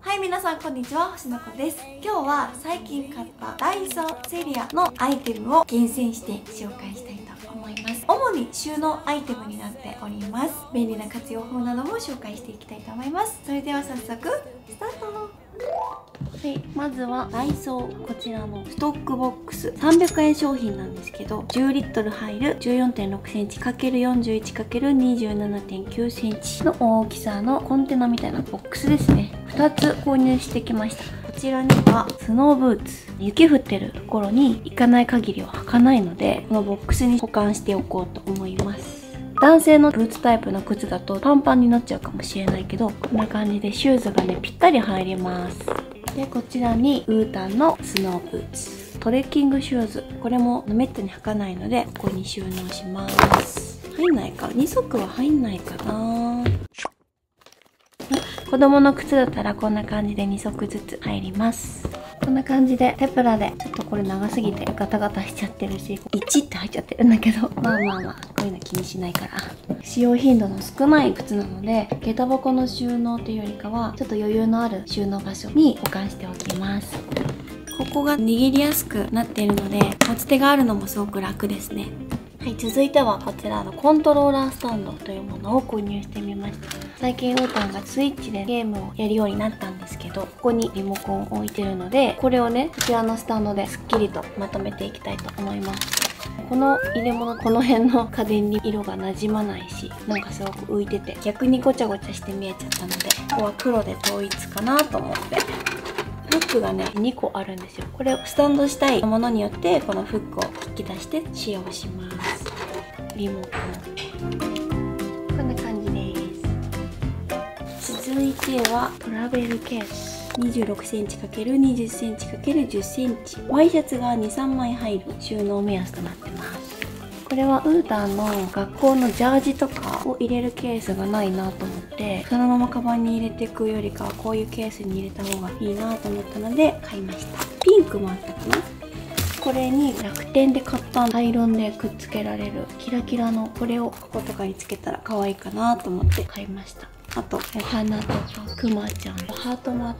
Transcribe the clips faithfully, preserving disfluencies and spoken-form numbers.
はい、皆さんこんにちは、星の子です。今日は最近買ったダイソーセリアのアイテムを厳選して紹介したいと思います。主に収納アイテムになっております。便利な活用法なども紹介していきたいと思います。それでは早速スタート。はい、まずはダイソー、こちらのストックボックスさんびゃくえん商品なんですけど、じゅうリットル入る じゅうよんてんろくセンチかけるよんじゅういちかけるにじゅうななてんきゅうセンチの大きさのコンテナみたいなボックスですね。ふたつ購入してきました。こちらにはスノーブーツ、雪降ってるところに行かない限りは履かないので、このボックスに保管しておこうと思います。男性のブーツタイプの靴だとパンパンになっちゃうかもしれないけど、こんな感じでシューズがねぴったり入ります。でこちらにウータンのスノーブーツ、トレッキングシューズ、これもめったに履かないのでここに収納します。入んないか、にそくは入んないかな。子供の靴だったらこんな感じでにそくずつ入ります。こんな感じでテプラで、ちょっとこれ長すぎてガタガタしちゃってるし、いちって入っちゃってるんだけど、まあまあまあこういうの気にしないから。使用頻度の少ない靴なので、下駄箱の収納というよりかはちょっと余裕のある収納場所に保管しておきます。ここが握りやすくなっているので、持ち手があるのもすごく楽ですね。はい、続いてはこちらのコントローラースタンドというものを購入してみました。最近ウータンがスイッチでゲームをやるようになったんですけど、ここにリモコンを置いてるので、これをねこちらのスタンドですっきりとまとめていきたいと思います。この入れ物、この辺の家電に色がなじまないし、なんかすごく浮いてて逆にごちゃごちゃして見えちゃったので、ここは黒で統一かなと思って。フックがねにこあるんですよ。これをスタンドしたいものによってこのフックを引き出して使用します。リモコンこんな感じです。続いてはトラベルケース、にじゅうろくセンチかけるにじゅっセンチかけるじゅっセンチ、ワイシャツがにさんまい入る収納目安となってます。これはウータンの学校のジャージとかを入れるケースがないなと思って、そのままカバンに入れていくよりかはこういうケースに入れた方がいいなと思ったので買いました。ピンクもあったかな。これに楽天で買ったアイロンでくっつけられるキラキラのこれをこことかにつけたら可愛いかなと思って買いました。あとお花とかクマちゃん、ハートもあった。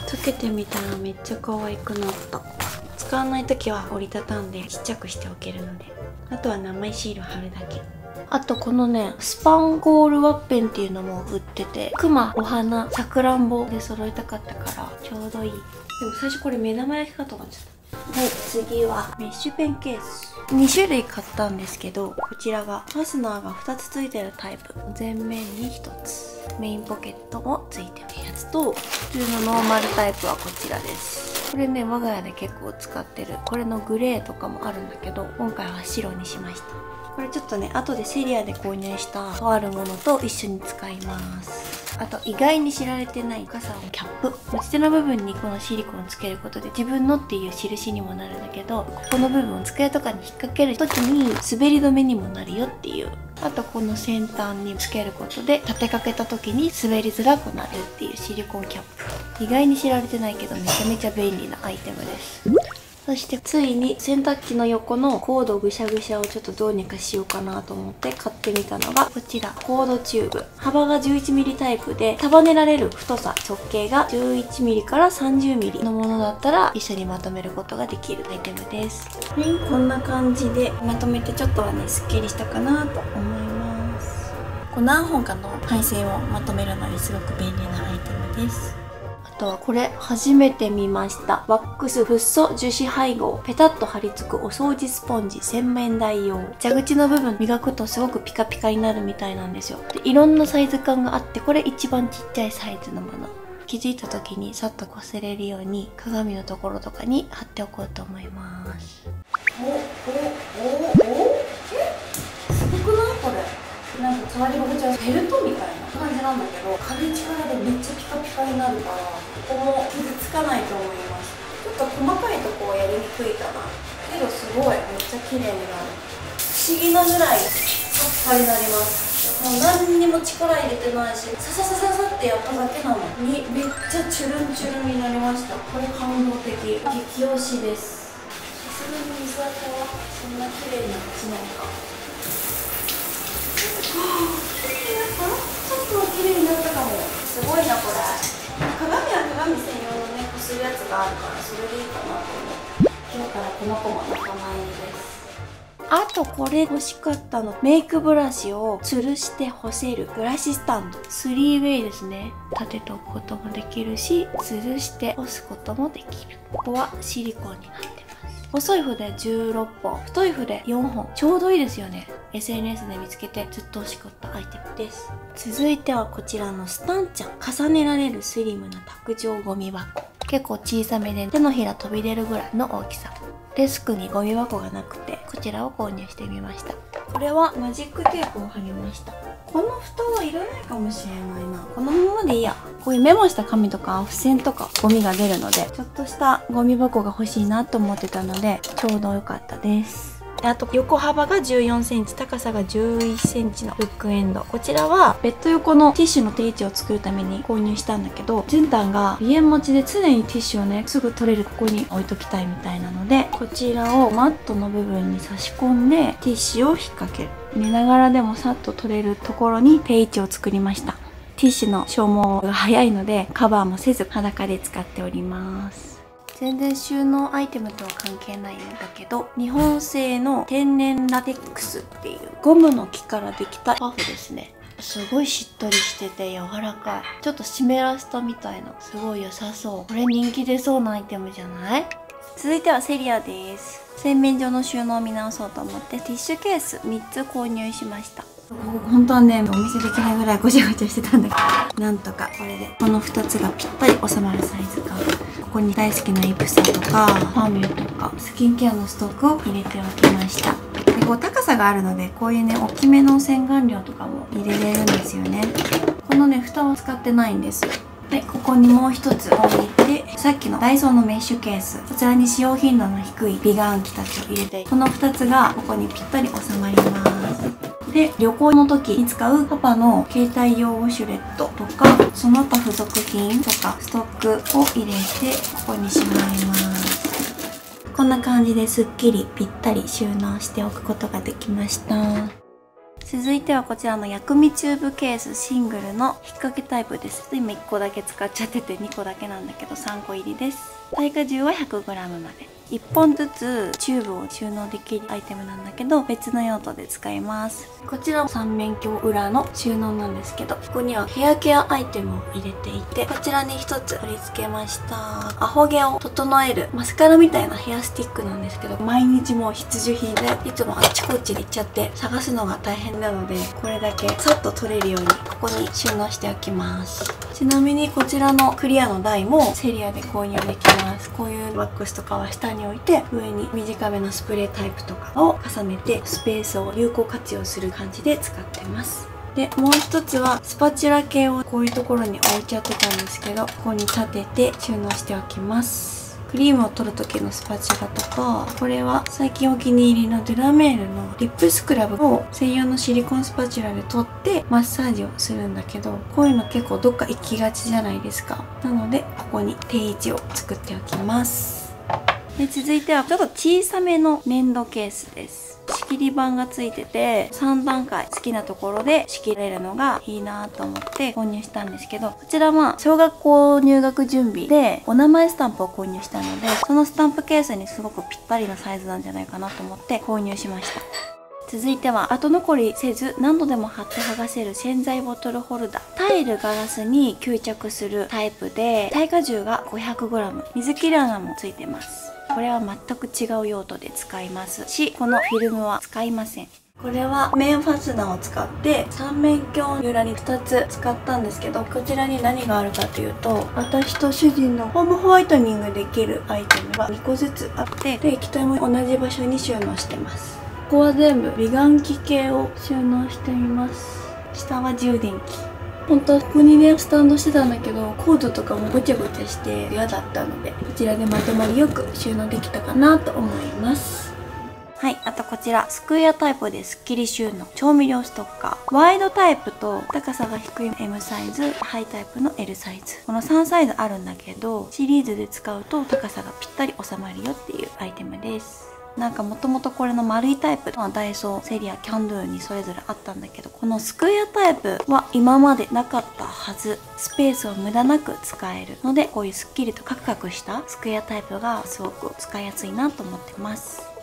つけてみたらめっちゃ可愛くなった。使わない時は折りたたんでちっちゃくしておけるので、あとは名前シール貼るだけ。あとこのねスパンゴールワッペンっていうのも売ってて、クマ、お花、さくらんぼで揃えたかったからちょうどいい。でも最初これ目玉焼きかと思っちゃった。はい、次はメッシュペンケース。にしゅるい買ったんですけど、こちらがファスナーがふたつついてるタイプ、前面にひとつ、メインポケットもついてるやつと、普通のノーマルタイプはこちらです。これね我が家で結構使ってる。これのグレーとかもあるんだけど、今回は白にしました。これちょっとね後でセリアで購入したとあるものと一緒に使います。あと意外に知られてない傘のキャップ、持ち手の部分にこのシリコンをつけることで自分のっていう印にもなるんだけど、ここの部分を机とかに引っ掛ける時に滑り止めにもなるよっていう。あとこの先端につけることで立てかけた時に滑りづらくなるっていうシリコンキャップ。意外に知られてないけどめちゃめちゃ便利なアイテムです。そしてついに洗濯機の横のコードぐしゃぐしゃをちょっとどうにかしようかなと思って買ってみたのがこちら、コードチューブ。幅が じゅういちミリ タイプで束ねられる太さ、直径が じゅういちミリ から さんじゅうミリ のものだったら一緒にまとめることができるアイテムです。はい、こんな感じでまとめてちょっとはねすっきりしたかなと思います。こう何本かの配線をまとめるのにすごく便利なアイテムです。あとはこれ初めて見ました。ワックスフッ素樹脂配合、ペタッと貼り付くお掃除スポンジ、洗面台用。蛇口の部分磨くとすごくピカピカになるみたいなんですよ。でいろんなサイズ感があって、これ一番ちっちゃいサイズのもの。気づいた時にさっとこすれるように鏡のところとかに貼っておこうと思います。おおおおお、えすごくないこれ。なんか触り心地はフェルトみたいな感じなんだけど、軽い力でめっちゃピカピカになるから、ここも傷つかないと思います。ちょっと細かいとこはやりにくいかな。けどすごいめっちゃ綺麗になる。不思議なぐらいさっぱりになります。もう何にも力入れてないし、サササササってやっただけなのにめっちゃチュルンチュルンになりました。これ感動的、激推しです。さすがに水垢はそんな綺麗に落ちないか。綺麗になった？ちょっと綺麗になったかも。すごいなこれ。鏡は鏡があるからそれでいいかなと思って、今日からこの子も仲間入りです。あとこれ欲しかったの、メイクブラシを吊るして干せるブラシスタンド、スリーウェイですね。立てておくこともできるし、吊るして干すこともできる。ここはシリコンになってます。細い筆じゅうろっぽん、太い筆よんほん、ちょうどいいですよね。 エスエヌエス で見つけてずっと欲しかったアイテムです。続いてはこちらのスタンちゃん、重ねられるスリムな卓上ゴミ箱、結構小さめで手のひら飛び出るぐらいの大きさ。デスクにゴミ箱がなくてこちらを購入してみました。これはマジックテープを貼りました。この蓋はいらないかもしれないな。このままでいいや。こういうメモした紙とか付箋とかゴミが出るので、ちょっとしたゴミ箱が欲しいなと思ってたのでちょうど良かったです。あと横幅がじゅうよんセンチ、高さがじゅういっセンチのブックエンド。こちらはベッド横のティッシュの定位置を作るために購入したんだけど、じゅんたんが鼻炎持ちで常にティッシュをねすぐ取れるここに置いときたいみたいなので、こちらをマットの部分に差し込んでティッシュを引っ掛ける。寝ながらでもさっと取れるところに定位置を作りました。ティッシュの消耗が早いのでカバーもせず裸で使っております。全然収納アイテムとは関係ないんだけど、日本製の天然ラテックスっていうゴムの木からできたパフですね。すごいしっとりしてて柔らかい。ちょっと湿らせたみたいな、すごい良さそう。これ人気出そうなアイテムじゃない？続いてはセリアです。洗面所の収納を見直そうと思ってティッシュケースみっつ購入しました。本当はね、お見せできないぐらいごちゃごちゃしてたんだけど、なんとかこれでこのふたつがぴったり収まるサイズ感。ここに大好きなイプサとかファーミュとかスキンケアのストックを入れておきました。でこう高さがあるので、こういうね大きめの洗顔料とかも入れれるんですよね。このね蓋は使ってないんです。でここにもう一つ置いて、さっきのダイソーのメッシュケース、こちらに使用頻度の低い美顔器たちを入れて、このふたつがここにぴったり収まります。で旅行の時に使うパパの携帯用ウォシュレットとかその他付属品とかストックを入れてここにしまいます。こんな感じですっきりぴったり収納しておくことができました。続いてはこちらの薬味チューブケースシングルの引っ掛けタイプです。今いっこだけ使っちゃっててにこだけなんだけどさんこ入りです。耐荷重は ひゃくグラム まで。いっぽんずつチューブを収納できるアイテムなんだけど、別の用途で使います。こちらは三面鏡裏の収納なんですけど、ここにはヘアケアアイテムを入れていて、こちらにひとつ取り付けました。アホ毛を整えるマスカラみたいなヘアスティックなんですけど、毎日もう必需品でいつもあっちこっちに行っちゃって探すのが大変なので、これだけさっと取れるようにここに収納しておきます。ちなみにこちらのクリアの台もセリアで購入できます。こういうワックスとかは下に置いて、上に短めのスプレータイプとかを重ねてスペースを有効活用する感じで使ってます。でもう一つはスパチュラ系をこういうところに置いちゃってたんですけど、ここに立てて収納しておきます。クリームを取る時のスパチュラとか、これは最近お気に入りのデュラメールのリップスクラブを専用のシリコンスパチュラで取ってマッサージをするんだけど、こういうの結構どっか行きがちじゃないですか。なのでここに定位置を作っておきます。で続いてはちょっと小さめの粘土ケースです。仕切り板がついててさんだんかい好きなところで仕切れるのがいいなと思って購入したんですけど、こちらは小学校入学準備でお名前スタンプを購入したので、そのスタンプケースにすごくぴったりなサイズなんじゃないかなと思って購入しました。続いては後残りせず何度でも貼って剥がせる洗剤ボトルホルダー。タイルガラスに吸着するタイプで、耐荷重が ごひゃくグラム、水切り穴もついてます。これは全く違う用途で使いますし、このフィルムは使いません。これは面ファスナーを使って三面鏡裏にふたつ使ったんですけど、こちらに何があるかというと、私と主人のホームホワイトニングできるアイテムがにこずつあって、で液体も同じ場所に収納してます。ここは全部美顔器系を収納してみます。下は充電器。本当はここにねスタンドしてたんだけど、コードとかもごちゃごちゃして嫌だったので、こちらでまとまりよく収納できたかなと思います。はい、あとこちらスクエアタイプでスッキリ収納調味料ストッカー。ワイドタイプと高さが低い エム サイズ、ハイタイプの エル サイズ、このさんサイズあるんだけど、シリーズで使うと高さがぴったり収まるよっていうアイテムです。 なんかもともとこれの丸いタイプはダイソー、セリア、キャンドゥにそれぞれあったんだけど、このスクエアタイプは今までなかったはず。スペースを無駄なく使えるので、こういうスッキリとカクカクしたスクエアタイプがすごく使いやすいなと思ってます。